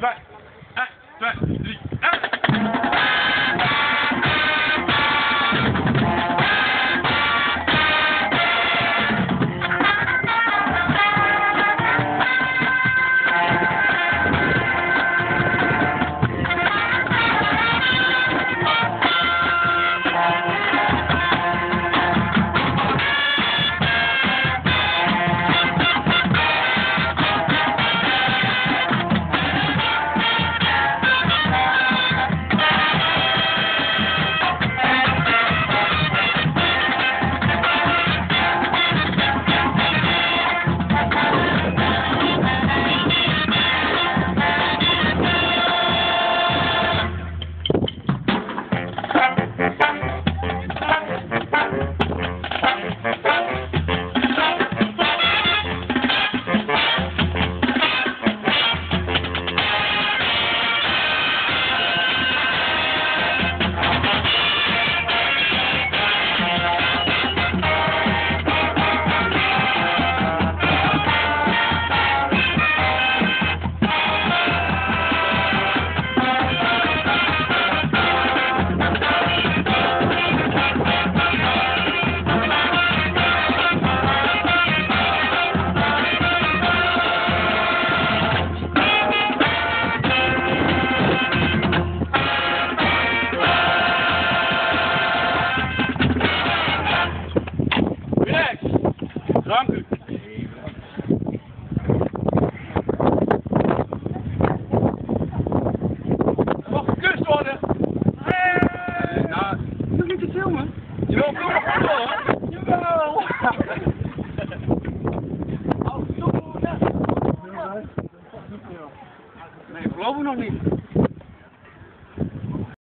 2, 1, 2, 3, 1. Dank u. Mag gekust worden? Nou, je hoeft niet te filmen. Jawel, kom maar goed hoor. Jawel. Oh, stop. Nee, geloof ik nog niet.